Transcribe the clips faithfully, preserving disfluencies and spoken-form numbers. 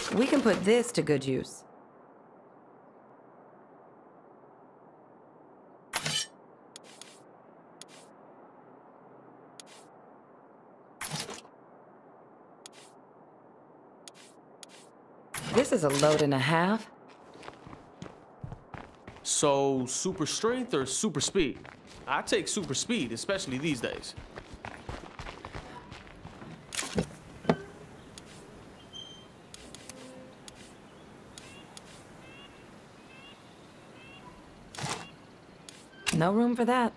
We can put this to good use. This is a load and a half. So, super strength or super speed? I take super speed, especially these days. No room for that.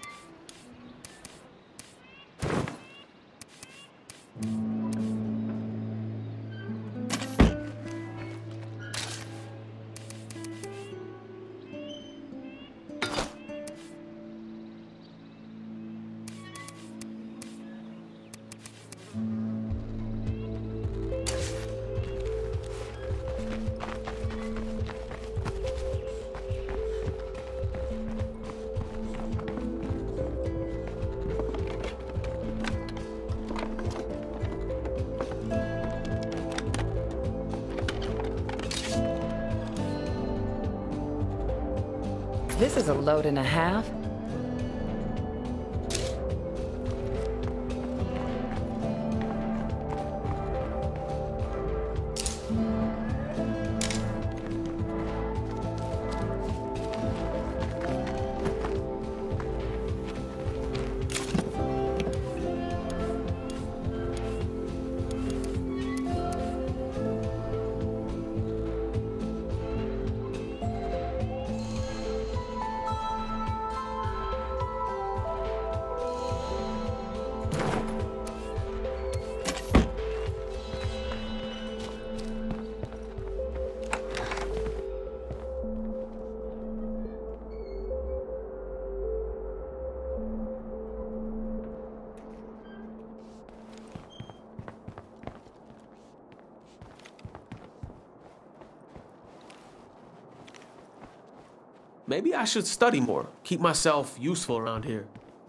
This is a load and a half. Maybe I should study more, keep myself useful around here.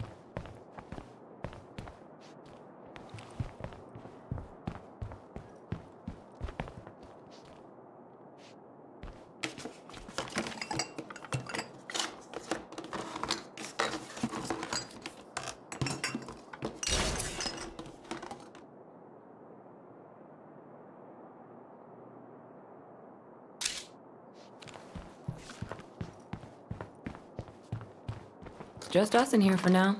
Just us in here for now.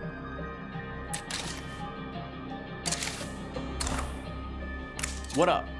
What up?